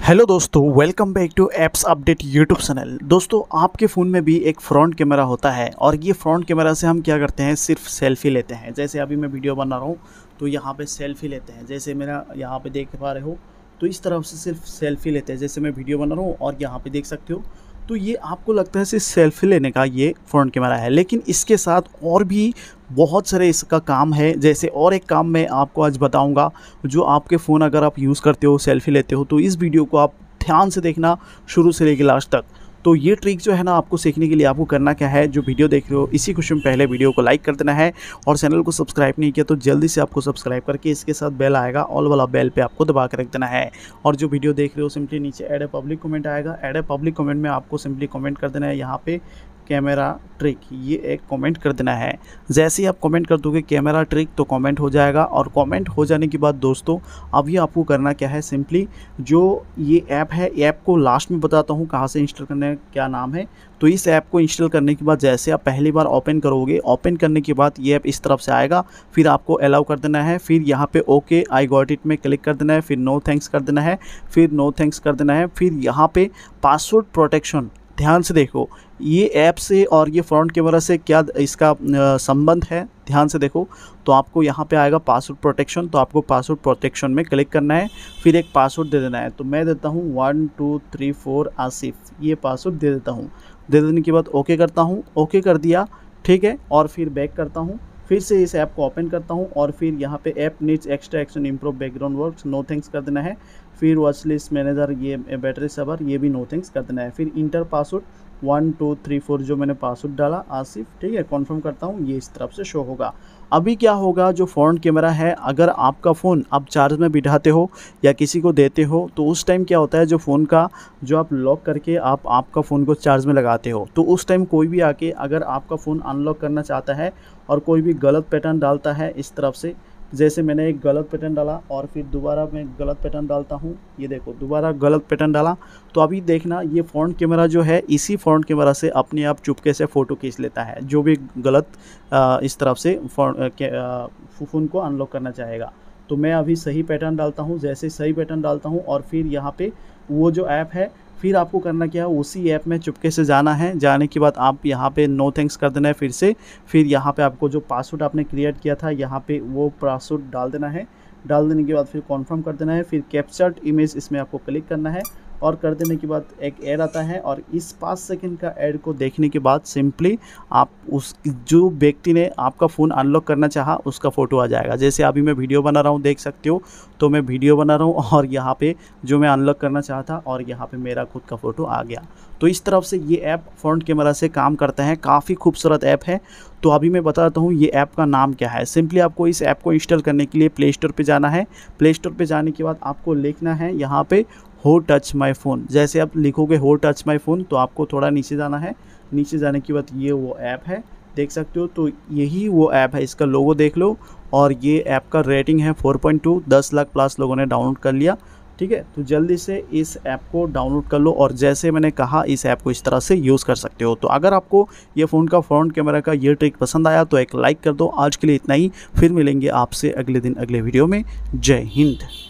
Hello दोस्तों, welcome back to apps update YouTube channel. दोस्तों, आपके फ़ोन में भी एक फ्रंट कैमरा होता है और ये फ्रंट कैमरा से हम क्या करते हैं, सिर्फ सेल्फी लेते हैं। जैसे अभी मैं वीडियो बना रहा हूँ तो यहाँ पे सेल्फी लेते हैं। जैसे मेरा यहाँ पे देख पा रहे हो तो इस तरफ से सिर्फ सेल्फी लेते हैं। जैसे मैं वीडियो बना रहा हूँ और यहाँ पे देख सकते हो तो ये आपको लगता है सिर्फ सेल्फी लेने का ये फ्रंट कैमरा है, लेकिन इसके साथ और भी बहुत सारे इसका काम है। जैसे और एक काम मैं आपको आज बताऊंगा, जो आपके फ़ोन अगर आप यूज़ करते हो, सेल्फी लेते हो, तो इस वीडियो को आप ध्यान से देखना शुरू से लेकर लास्ट तक। तो ये ट्रिक जो है ना, आपको सीखने के लिए आपको करना क्या है, जो वीडियो देख रहे हो इसी खुशी में पहले वीडियो को लाइक कर देना है और चैनल को सब्सक्राइब नहीं किया तो जल्दी से आपको सब्सक्राइब करके इसके साथ बेल आएगा, ऑल वाला बेल पे आपको दबा के रख देना है। और जो वीडियो देख रहे हो सिंपली नीचे ऐड ए पब्लिक कमेंट आएगा, ऐड ए पब्लिक कमेंट में आपको सिंपली कमेंट कर देना है यहाँ पे कैमरा ट्रिक, ये एक कमेंट कर देना है। जैसे ही आप कमेंट कर दोगे कैमरा ट्रिक तो कमेंट हो जाएगा। और कमेंट हो जाने के बाद दोस्तों अभी आपको करना क्या है, सिंपली जो ये ऐप है, ऐप को लास्ट में बताता हूँ कहाँ से इंस्टॉल करना है, क्या नाम है। तो इस ऐप को इंस्टॉल करने के बाद जैसे आप पहली बार ओपन करोगे, ओपन करने के बाद ये ऐप इस तरफ से आएगा, फिर आपको अलाउ कर देना है, फिर यहाँ पे ओके आई गॉट इट में क्लिक कर देना है, फिर नो थैंक्स कर देना है, फिर नो थैंक्स कर देना है। फिर यहाँ पे पासवर्ड प्रोटेक्शन, ध्यान से देखो ये ऐप से और ये फ्रंट कैमरा से क्या इसका संबंध है, ध्यान से देखो। तो आपको यहाँ पे आएगा पासवर्ड प्रोटेक्शन, तो आपको पासवर्ड प्रोटेक्शन में क्लिक करना है, फिर एक पासवर्ड दे देना है। तो मैं देता हूँ 1 2 3 4 आसिफ, ये पासवर्ड दे देता हूँ। दे देने के बाद ओके करता हूँ, ओके कर दिया, ठीक है। और फिर बैक करता हूँ, फिर से इस ऐप को ओपन करता हूँ और फिर यहाँ पे app needs extra action improve background works, no thanks कर देना है। फिर वॉच लिस्ट मैनेजर, ये बैटरी सेवर, ये भी नो थैंक्स कर देना है। फिर इंटर पासवर्ड 1 2 3 4 जो मैंने पासवर्ड डाला आसिफ, ठीक है, कॉन्फर्म करता हूँ, ये इस तरफ से शो होगा। अभी क्या होगा, जो फ्रंट कैमरा है, अगर आपका फ़ोन आप चार्ज में बिठाते हो या किसी को देते हो तो उस टाइम क्या होता है, जो फ़ोन का जो आप लॉक करके आप आपका फ़ोन को चार्ज में लगाते हो, तो उस टाइम कोई भी आके अगर आपका फ़ोन अनलॉक करना चाहता है और कोई भी गलत पैटर्न डालता है इस तरफ से, जैसे मैंने एक गलत पैटर्न डाला और फिर दोबारा मैं गलत पैटर्न डालता हूँ, ये देखो दोबारा गलत पैटर्न डाला, तो अभी देखना ये फ्रंट कैमरा जो है, इसी फ्रंट कैमरा से अपने आप चुपके से फ़ोटो खींच लेता है जो भी गलत इस तरफ से फ़ोन को अनलॉक करना चाहेगा। तो मैं अभी सही पैटर्न डालता हूँ, जैसे सही पैटर्न डालता हूँ और फिर यहाँ पे वो जो ऐप है, फिर आपको करना क्या है, उसी ऐप में चुपके से जाना है। जाने के बाद आप यहाँ पे नो थैंक्स कर देना है फिर से। फिर यहाँ पे आपको जो पासवर्ड आपने क्रिएट किया था यहाँ पे वो पासवर्ड डाल देना है। डाल देने के बाद फिर कॉन्फर्म कर देना है। फिर कैप्चर्ड इमेज इसमें आपको क्लिक करना है और कर देने के बाद एक ऐड आता है और इस 5 सेकंड का ऐड को देखने के बाद सिंपली आप उस जो व्यक्ति ने आपका फ़ोन अनलॉक करना चाहा उसका फ़ोटो आ जाएगा। जैसे अभी मैं वीडियो बना रहा हूँ, देख सकते हो, तो मैं वीडियो बना रहा हूँ और यहाँ पे जो मैं अनलॉक करना चाहता और यहाँ पे मेरा खुद का फ़ोटो आ गया। तो इस तरफ से ये ऐप फ्रंट कैमरा से काम करता है, काफ़ी खूबसूरत ऐप है। तो अभी मैं बताता हूँ ये ऐप का नाम क्या है। सिंपली आपको इस ऐप को इंस्टॉल करने के लिए प्ले स्टोर पे जाना है। प्ले स्टोर पे जाने के बाद आपको लिखना है यहाँ पे हो टच माई फ़ोन। जैसे आप लिखोगे हो टच माई फ़ोन तो आपको थोड़ा नीचे जाना है। नीचे जाने के बाद ये वो ऐप है, देख सकते हो, तो यही वो ऐप है, इसका लोगो देख लो। और ये ऐप का रेटिंग है 4.2, 10 लाख प्लस लोगों ने डाउनलोड कर लिया, ठीक है। तो जल्दी से इस ऐप को डाउनलोड कर लो और जैसे मैंने कहा इस ऐप को इस तरह से यूज़ कर सकते हो। तो अगर आपको ये फ़ोन का फ्रंट कैमरा का ये ट्रिक पसंद आया तो एक लाइक कर दो। आज के लिए इतना ही, फिर मिलेंगे आपसे अगले दिन अगले वीडियो में। जय हिंद।